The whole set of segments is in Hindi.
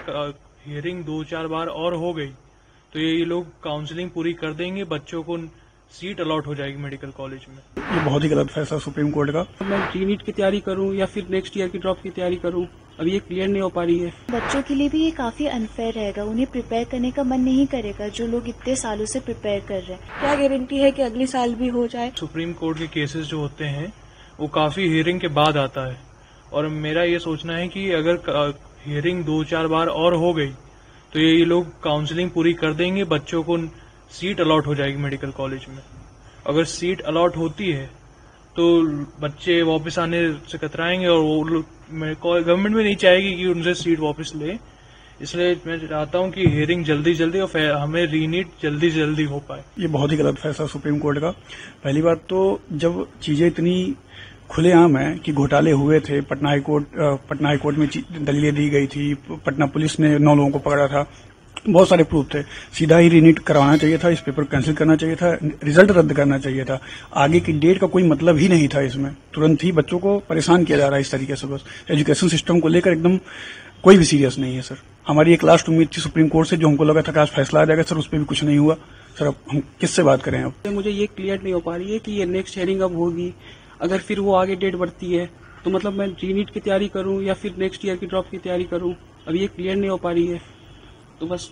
हियरिंग 2-4 बार और हो गई तो ये लोग काउंसलिंग पूरी कर देंगे, बच्चों को सीट अलॉट हो जाएगी मेडिकल कॉलेज में। ये बहुत ही गलत फैसला सुप्रीम कोर्ट का। मैं रीनीट की तैयारी करूं या फिर नेक्स्ट ईयर की ड्रॉप की तैयारी करूं, अभी ये क्लियर नहीं हो पा रही है। बच्चों के लिए भी ये काफी अनफेयर रहेगा, उन्हें प्रिपेयर करने का मन नहीं करेगा जो लोग इतने सालों से प्रिपेयर कर रहे हैं। क्या गारंटी है कि अगले साल भी हो जाए। सुप्रीम कोर्ट के केसेस जो होते हैं वो काफी हियरिंग के बाद आता है और मेरा ये सोचना है कि अगर हियरिंग 2-4 बार और हो गई तो ये लोग काउंसलिंग पूरी कर देंगे, बच्चों को सीट अलॉट हो जाएगी मेडिकल कॉलेज में। अगर सीट अलॉट होती है तो बच्चे वापस आने से कतराएंगे और वो गवर्नमेंट में नहीं चाहेगी कि उनसे सीट वापस ले। इसलिए मैं चाहता हूं कि हियरिंग जल्दी और हमें रीनीट जल्दी हो पाए। ये बहुत ही गलत फैसला सुप्रीम कोर्ट का। पहली बात तो जब चीजें इतनी खुलेआम है कि घोटाले हुए थे, पटना हाईकोर्ट में दलीलें दी गई थी, पटना पुलिस ने 9 लोगों को पकड़ा था, बहुत सारे प्रूफ थे। सीधा ही रीनीट करवाना चाहिए था, इस पेपर कैंसिल करना चाहिए था, रिजल्ट रद्द करना चाहिए था। आगे की डेट का कोई मतलब ही नहीं था इसमें। तुरंत ही बच्चों को परेशान किया जा रहा है इस तरीके से। बस एजुकेशन सिस्टम को लेकर एकदम कोई भी सीरियस नहीं है सर। हमारी एक लास्ट उम्मीद थी सुप्रीम कोर्ट से, जो हमको लगा था कि आज फैसला आ जाएगा सर, उस पर भी कुछ नहीं हुआ सर। अब हम किससे बात करें? अब मुझे ये क्लियर नहीं हो पा रही है कि ये नेक्स्ट हियरिंग अब होगी, अगर फिर वो आगे डेट बढ़ती है तो मतलब मैं रीनीट की तैयारी करूं या फिर नेक्स्ट ईयर की ड्रॉप की तैयारी करूं, अभी ये क्लियर नहीं हो पा रही है। तो बस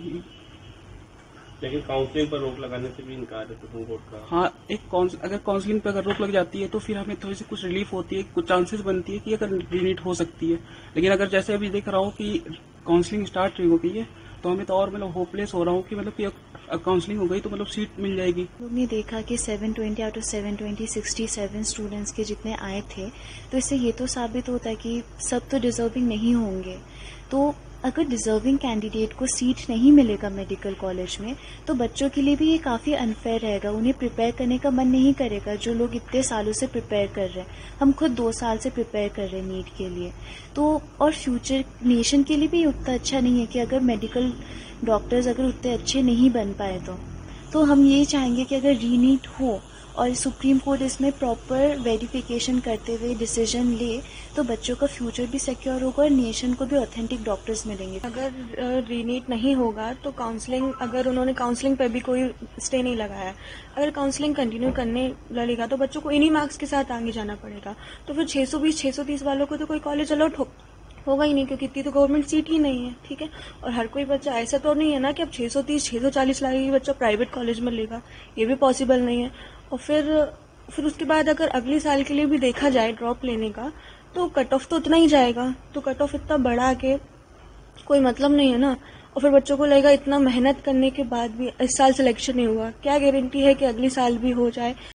लेकिन काउंसलिंग पर रोक लगाने से भी इनकार है सुप्रीम कोर्ट का। हाँ, अगर काउंसलिंग पर अगर रोक लग जाती है तो फिर हमें थोड़ी सी कुछ रिलीफ होती है, कुछ चांसेस बनती है कि अगर रीनीट हो सकती है। लेकिन अगर जैसे अभी देख रहा हूँ कि काउंसलिंग स्टार्ट हो गई है तो हमें तो और मतलब होपलेस हो रहा हूँ कि मतलब कि काउंसलिंग हो गई तो मतलब सीट मिल जाएगी। लोगों देखा कि 720 आउट ऑफ 720 67 स्टूडेंट्स के जितने आए थे, तो इससे ये तो साबित होता है कि सब तो डिजर्विंग नहीं होंगे। तो अगर डिजर्विंग कैंडिडेट को सीट नहीं मिलेगा मेडिकल कॉलेज में तो बच्चों के लिए भी ये काफी अनफेयर रहेगा, उन्हें प्रिपेयर करने का मन नहीं करेगा जो लोग इतने सालों से प्रिपेयर कर रहे हैं। हम खुद 2 साल से प्रिपेयर कर रहे हैं नीट के लिए। तो और फ्यूचर नेशन के लिए भी उतना अच्छा नहीं है कि अगर मेडिकल डॉक्टर्स अगर उतने अच्छे नहीं बन पाए तो हम ये चाहेंगे कि अगर रीनीट हो और सुप्रीम कोर्ट इसमें प्रॉपर वेरिफिकेशन करते हुए डिसीजन ले तो बच्चों का फ्यूचर भी सिक्योर होगा और नेशन को भी ऑथेंटिक डॉक्टर्स मिलेंगे। अगर रीनीट नहीं होगा तो काउंसलिंग, अगर उन्होंने काउंसलिंग पर भी कोई स्टे नहीं लगाया, अगर काउंसलिंग कंटिन्यू करने लगेगा तो बच्चों को इन्हीं मार्क्स के साथ आगे जाना पड़ेगा। तो फिर 620-630 वालों को तो कोई कॉलेज अलॉट होगा ही नहीं, क्योंकि इतनी तो गवर्नमेंट सीट ही नहीं है। ठीक है, और हर कोई बच्चा ऐसा तो नहीं है ना कि अब 630-640 लाख ही बच्चा प्राइवेट कॉलेज में लेगा, ये भी पॉसिबल नहीं है। और फिर उसके बाद अगर अगले साल के लिए भी देखा जाए ड्रॉप लेने का तो कट ऑफ तो उतना ही जाएगा, तो कट ऑफ इतना बढ़ा के कोई मतलब नहीं है ना। और फिर बच्चों को लगेगा इतना मेहनत करने के बाद भी इस साल सिलेक्शन नहीं हुआ, क्या गारंटी है कि अगले साल भी हो जाए।